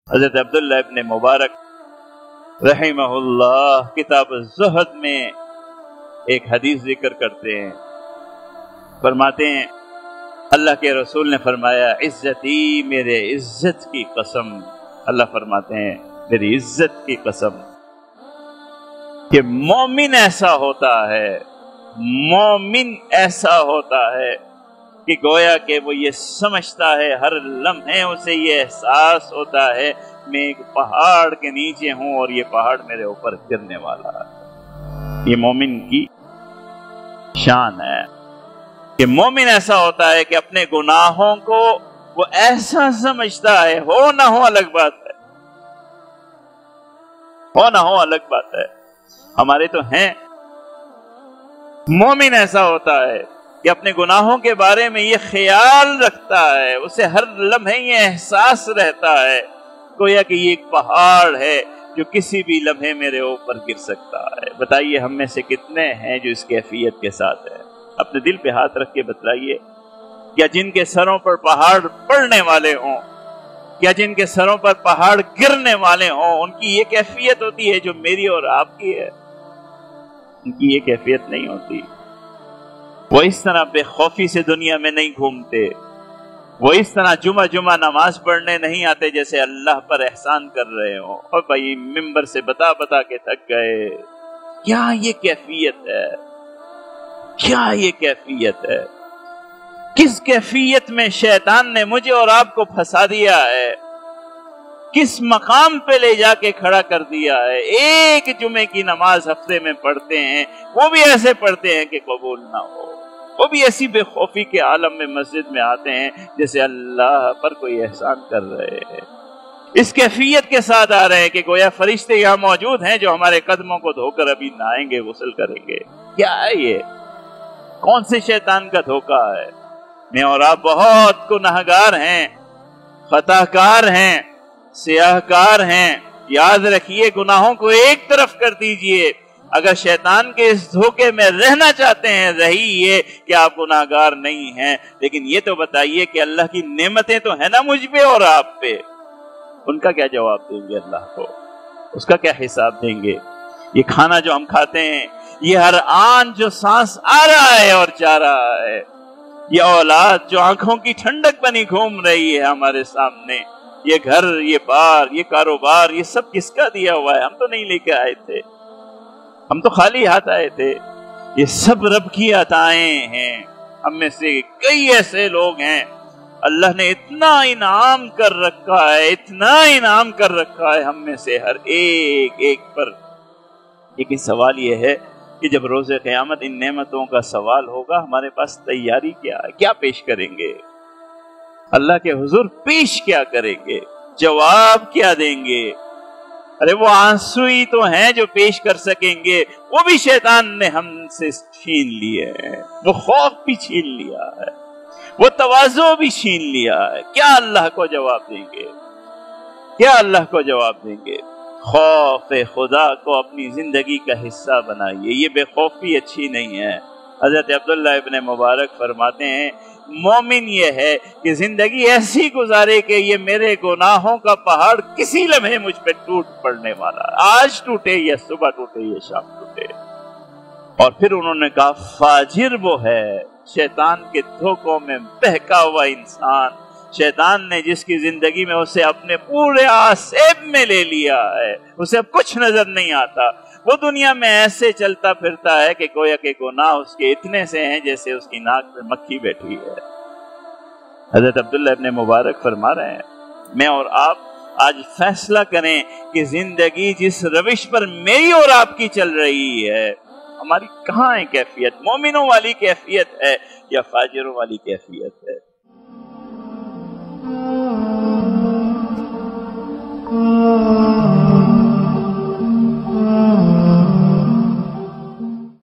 حضرت عبداللہ ابن مبارک رحمہullah کتاب الزہد میں ایک حدیث ذکر کرتے ہیں، فرماتے ہیں اللہ کے رسول نے فرمایا عزتی، میرے عزت کی قسم، اللہ فرماتے ہیں میری عزت کی قسم کہ مومن ایسا ہوتا ہے، مومن ایسا ہوتا ہے کہ گویا کہ وہ یہ سمجھتا ہے، ہر لمحے اسے یہ احساس ہوتا ہے میں ایک پہاڑ کے نیچے ہوں اور یہ پہاڑ میرے اوپر گرنے والا ہے۔ یہ مومن کی شان ہے کہ مومن ایسا ہوتا ہے کہ اپنے گناہوں کو وہ ایسا سمجھتا ہے، ہو نہ ہو الگ بات ہے، ہو نہ ہو الگ بات ہے، ہمارے تو ہیں۔ مومن ایسا ہوتا ہے کہ اپنے گناہوں کے بارے میں یہ خیال رکھتا ہے، اسے ہر لمحے یہ احساس رہتا ہے گویا کہ یہ ایک پہاڑ ہے جو کسی بھی لمحے میرے اوپر گر سکتا ہے۔ بتائیے ہم میں سے کتنے ہیں جو اس کیفیت کے ساتھ ہیں؟ اپنے دل پہ ہاتھ رکھ کے بتلائیے، کیا جن کے سروں پر پہاڑ پڑنے والے ہوں، کیا جن کے سروں پر پہاڑ گرنے والے ہوں، ان کی یہ کیفیت ہوتی ہے جو میری اور آپ کی ہے؟ ان کی یہ کیفیت نہیں ہوتی۔ وہ اس طرح بے خوفی سے دنیا میں نہیں گھومتے، وہ اس طرح جمعہ نماز پڑھنے نہیں آتے جیسے اللہ پر احسان کر رہے ہوں اور بھائی ممبر سے بتا کے تھک گئے۔ کیا یہ کیفیت ہے؟ کیا یہ کیفیت ہے؟ کس کیفیت میں شیطان نے مجھے اور آپ کو پھنسا دیا ہے، کس مقام پہ لے جا کے کھڑا کر دیا ہے؟ ایک جمعے کی نماز ہفتے میں پڑھتے ہیں، وہ بھی ایسے پڑھتے ہیں کہ قبول نہ ہو، وہ بھی ایسی بے خوفی کے عالم میں مسجد میں آتے ہیں جیسے اللہ پر کوئی احسان کر رہے ہیں، اس کیفیت کے ساتھ آ رہے ہیں کہ گویا فرشتے یہاں موجود ہیں جو ہمارے قدموں کو دھو کر ابھی نہائیں گے، غسل کریں گے۔ کیا ہے یہ؟ کون سے شیطان کا دھوکہ ہے؟ میں اور آپ بہت گنہگار ہیں، خطا کار ہیں، سیاہ کار ہیں، یاد رکھیے گناہوں کو ایک طرف کر دیجئے۔ اگر شیطان کے اس دھوکے میں رہنا چاہتے ہیں رہیے کہ آپ گناہگار نہیں ہیں، لیکن یہ تو بتائیے کہ اللہ کی نعمتیں تو ہیں نا مجھ پہ اور آپ پہ، ان کا کیا جواب دیں گے اللہ کو؟ اس کا کیا حساب دیں گے؟ یہ کھانا جو ہم کھاتے ہیں، یہ ہر آن جو سانس آ رہا ہے اور جا رہا ہے، یہ اولاد جو آنکھوں کی ٹھنڈک بنی گھوم رہی ہے ہمارے سامنے، یہ گھر، یہ بار، یہ کاروبار، یہ سب کس کا دیا ہوا ہے؟ ہم تو نہیں لے کے آئے تھے، ہم تو خالی ہاتھ آئے تھے، یہ سب رب کی عطائیں ہیں۔ ہم میں سے کئی ایسے لوگ ہیں اللہ نے اتنا انعام کر رکھا ہے، اتنا انعام کر رکھا ہے ہم میں سے ہر ایک پر۔ لیکن سوال یہ ہے کہ جب روز قیامت ان نعمتوں کا سوال ہوگا ہمارے پاس تیاری کیا ہے؟ کیا پیش کریں گے اللہ کے حضور؟ پیش کیا کریں گے؟ جواب کیا دیں گے؟ ارے وہ آنسو ہی تو ہیں جو پیش کر سکیں گے، وہ بھی شیطان نے ہم سے چھین لیے ہیں، وہ خوف بھی چھین لیا ہے، وہ تواضع بھی چھین لیا ہے۔ کیا اللہ کو جواب دیں گے؟ کیا اللہ کو جواب دیں گے؟ خوف خدا کو اپنی زندگی کا حصہ بنائیے، یہ بے خوفی اچھی نہیں ہے۔ حضرت عبداللہ ابن مبارک فرماتے ہیں مومن یہ ہے کہ زندگی ایسی گزارے کہ یہ میرے گناہوں کا پہاڑ کسی لمحے مجھ پہ ٹوٹ پڑنے والا ہے، آج ٹوٹے یا صبح ٹوٹے یا شام ٹوٹے۔ اور پھر انہوں نے کہا فاجر وہ ہے شیطان کے دھوکوں میں بہکا ہوا انسان، شیطان نے جس کی زندگی میں اسے اپنے پورے آسیب میں لے لیا ہے، اسے اب کچھ نظر نہیں آتا، وہ دنیا میں ایسے چلتا پھرتا ہے کہ گویا کہ گناہ اس کے اتنے سے ہیں جیسے اس کی ناک میں مکھی بیٹھی ہے۔ حضرت عبداللہ ابن مبارک فرما رہے ہیں میں اور آپ آج فیصلہ کریں کہ زندگی جس روش پر میری اور آپ کی چل رہی ہے ہماری کہاں ہے کیفیت؟ مومنوں والی کیفیت ہے یا فاجروں والی کیفیت ہے؟